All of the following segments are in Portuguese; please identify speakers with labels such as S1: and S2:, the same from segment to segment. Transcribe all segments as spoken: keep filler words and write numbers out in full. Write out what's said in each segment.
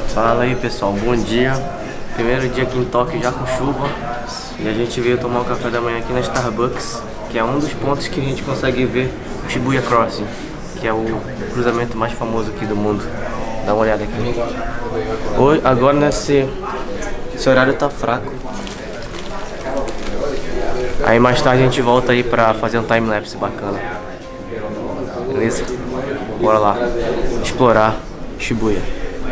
S1: Fala aí pessoal, bom dia. Primeiro dia aqui em Tóquio já com chuva. E a gente veio tomar o café da manhã aqui na Starbucks, que é um dos pontos que a gente consegue ver o Shibuya Crossing, que é o cruzamento mais famoso aqui do mundo. Dá uma olhada aqui. Hoje, agora nesse esse horário tá fraco. Aí mais tarde a gente volta aí pra fazer um time-lapse bacana. Beleza? Bora lá explorar Shibuya.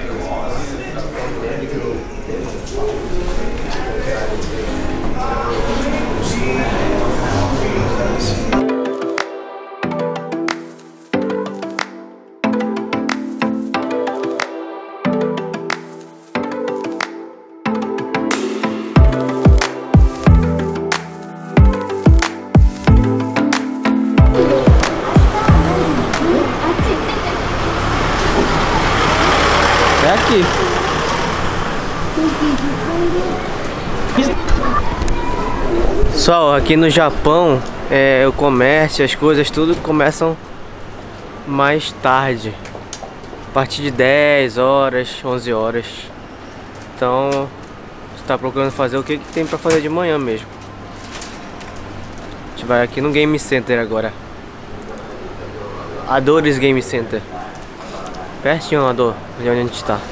S1: É aqui. Pessoal, aqui no Japão, é, o comércio, as coisas, tudo começam mais tarde. A partir de dez horas, onze horas. Então, você tá procurando fazer o que, que tem pra fazer de manhã mesmo. A gente vai aqui no Game Center agora. Adores Game Center. Pertinho lá do, de onde a gente tá.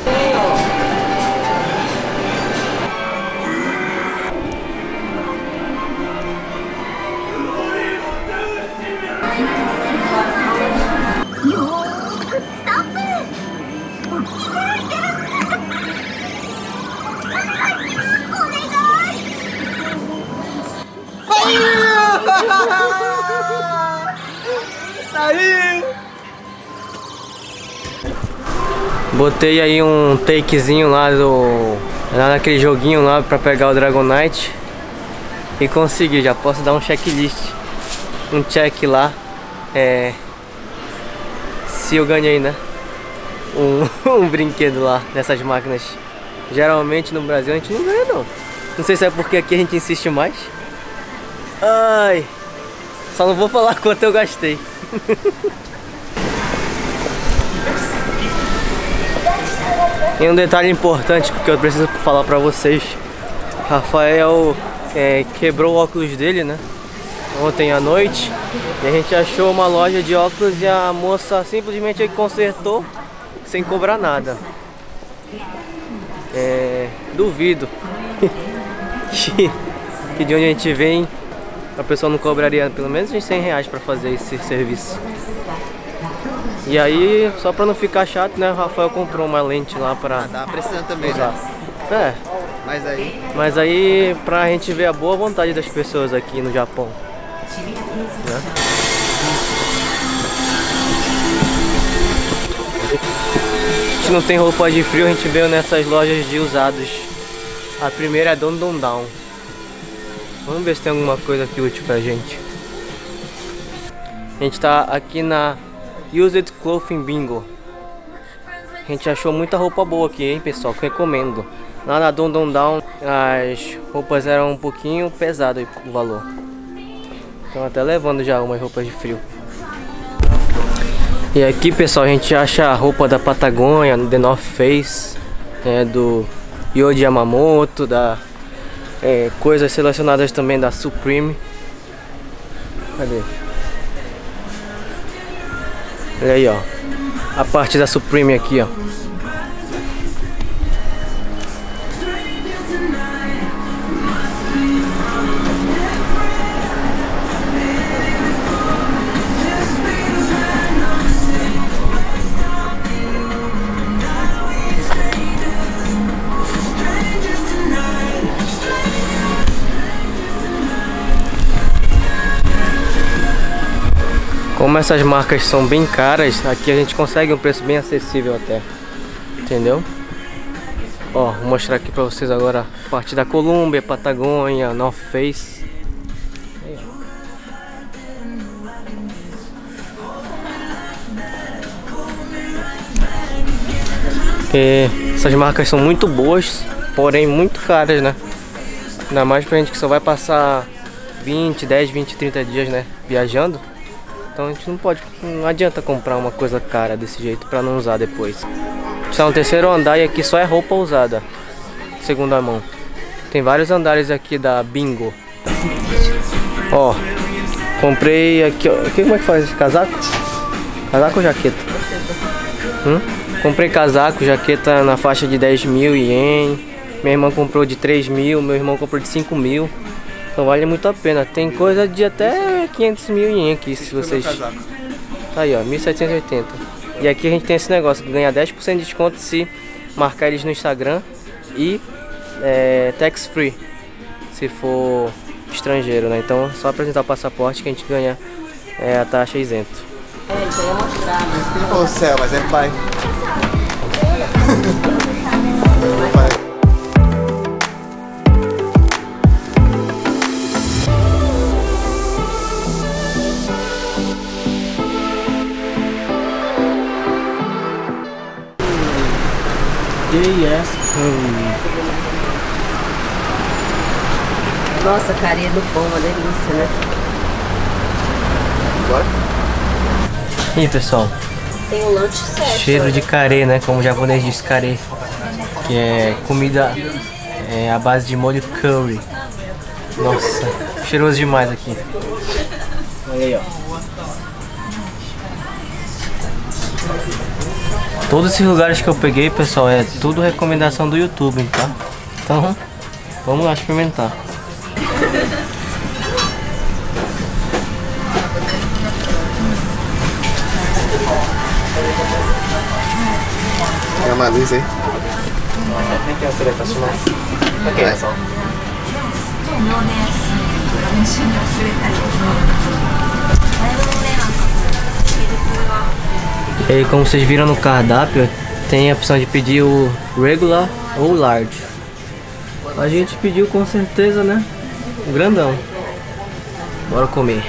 S1: Saiu! Botei aí um takezinho lá do lá naquele joguinho lá pra pegar o Dragonite e consegui, já posso dar um checklist, um check lá, é, se eu ganhei, né, um, um brinquedo lá nessas máquinas. Geralmente no Brasil a gente não ganha não, não sei se é porque aqui a gente insiste mais. Ai, só não vou falar quanto eu gastei. E um detalhe importante, porque eu preciso falar pra vocês, Rafael é, quebrou o óculos dele, né, ontem à noite, e a gente achou uma loja de óculos e a moça simplesmente consertou sem cobrar nada. É, duvido que, que de onde a gente vem a pessoa não cobraria pelo menos uns cem reais pra fazer esse serviço. E aí, só pra não ficar chato, né, o Rafael comprou uma lente lá pra... Ah, tava precisando também, usar. Né? É. Mas aí... Mas aí, pra gente ver a boa vontade das pessoas aqui no Japão. Né? A gente não tem roupa de frio, a gente veio nessas lojas de usados. A primeira é Don Don Down. Vamos ver se tem alguma coisa aqui útil pra gente. A gente tá aqui na Used Clothing Bingo. A gente achou muita roupa boa aqui, hein, pessoal, que recomendo. Lá na Don Don Down as roupas eram um pouquinho pesadas o valor. Estão até levando já umas roupas de frio. E aqui, pessoal, a gente acha a roupa da Patagônia, The North Face, é, do Yohji Yamamoto, da é, coisas selecionadas também da Supreme. Cadê? Olha aí, ó, a parte da Supreme aqui, ó. Como essas marcas são bem caras, aqui a gente consegue um preço bem acessível até. Entendeu? Ó, vou mostrar aqui pra vocês agora a parte da Columbia, Patagônia, North Face. E essas marcas são muito boas, porém muito caras, né? Ainda mais pra gente que só vai passar vinte, dez, vinte, trinta dias, né, viajando. Então a gente não pode, não adianta comprar uma coisa cara desse jeito pra não usar depois. A gente Isso é um terceiro andar e aqui só é roupa usada, segunda mão. Tem vários andares aqui da Bingo. Ó, comprei aqui, ó. Como é que faz esse casaco? Casaco ou jaqueta? Hum? Comprei casaco, jaqueta na faixa de dez mil ien. Minha irmã comprou de três mil, meu irmão comprou de cinco mil. Então vale muito a pena. Tem coisa de até quinhentos mil ien aqui, se vocês... Tá aí, ó, mil setecentos e oitenta. E aqui a gente tem esse negócio, ganha dez por cento de desconto se marcar eles no Instagram. E é, tax free, se for estrangeiro, né? Então só apresentar o passaporte que a gente ganha é, a taxa isento.
S2: É, isso aí é mostrado.
S3: Ele falou céu, mas é pai.
S1: J S Curry.
S2: Nossa, carinha do pão, uma delícia, né?
S3: Bora?
S1: E aí, pessoal,
S2: Tem o lanche certo.
S1: cheiro de carê, né? Como o japonês diz, carê, que é comida é, à base de molho curry. Nossa, cheiroso demais aqui. Olha aí, ó. Todos esses lugares que eu peguei, pessoal, é tudo recomendação do YouTube, tá? Então, vamos lá experimentar.
S3: É uma luz aí.
S1: Ok, pessoal. E aí, como vocês viram no cardápio, tem a opção de pedir o regular ou large. A gente pediu com certeza, né? O grandão. Bora comer.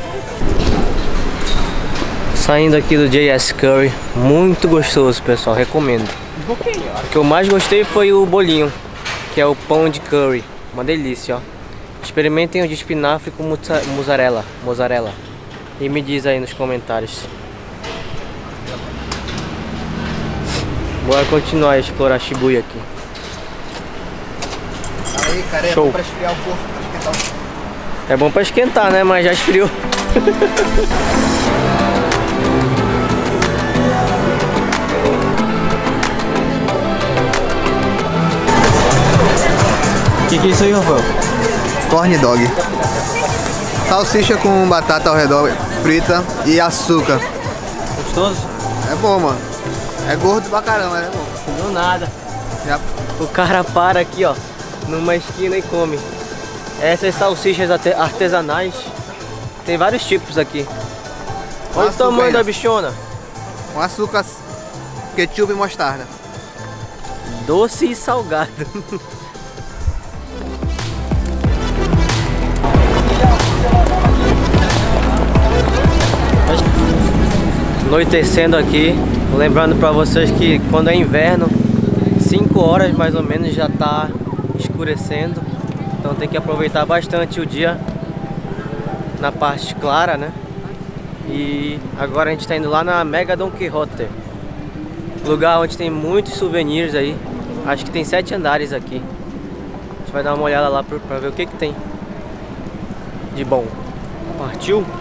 S1: Saindo aqui do J S Curry, muito gostoso, pessoal, recomendo. O que eu mais gostei foi o bolinho, que é o pão de curry, uma delícia, ó. Experimentem o de espinafre com mozzarella, mozzarella. E me diz aí nos comentários. Bora continuar a explorar Shibuya aqui.
S3: Aí, cara, é
S1: Show.
S3: bom pra esfriar o corpo, pra esquentar o corpo.
S1: É bom pra esquentar, né? Mas já esfriou. O que, que é isso aí, Rafael?
S3: Corn dog. Salsicha com batata ao redor, frita e açúcar.
S1: Gostoso?
S3: É bom, mano. É gordo pra caramba, mas é bom.
S1: Não deu nada.
S3: Já...
S1: O cara para aqui, ó, numa esquina e come. Essas salsichas arte- artesanais, tem vários tipos aqui. Olha o
S3: Açúcar
S1: tamanho
S3: ainda.
S1: da bichona.
S3: Com açúcar, ketchup e mostarda.
S1: Doce e salgado. Anoitecendo aqui, lembrando pra vocês que quando é inverno, cinco horas mais ou menos já tá escurecendo. Então tem que aproveitar bastante o dia na parte clara, né? E agora a gente tá indo lá na Mega Don Quijote, lugar onde tem muitos souvenirs aí. Acho que tem sete andares aqui. A gente vai dar uma olhada lá pra, pra ver o que que tem de bom. Partiu?